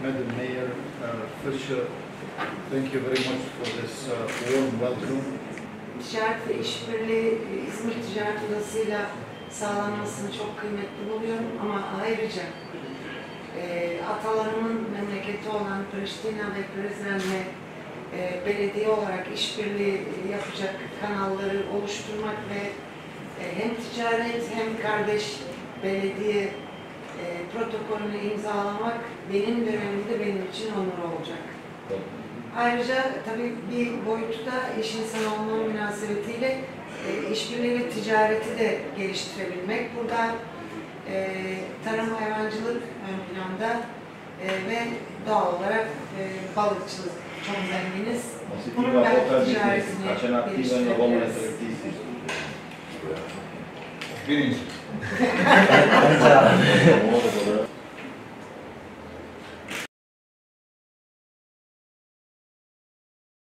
Madam Mayor Fisher, thank you very much for this warm welcome. Ticaret ve işbirliği İzmir Ticaret Odası'yla sağlanmasını çok kıymetli buluyorum ama ayrıca atalarımın memleketi olan Priştina ve Prizren'le belediye olarak işbirliği yapacak kanalları oluşturmak ve hem ticaret hem kardeş belediye protokolünü imzalamak benim dönemimde benim için onur olacak. Ayrıca tabii bir boyutu da iş insanı olma münasebetiyle işbirliği ve ticareti de geliştirebilmek. Burada tarım hayvancılık ön planda ve doğal olarak balıkçılık çok zenginiz. Bunun belki ticaretini geliştirebiliriz. Birinci.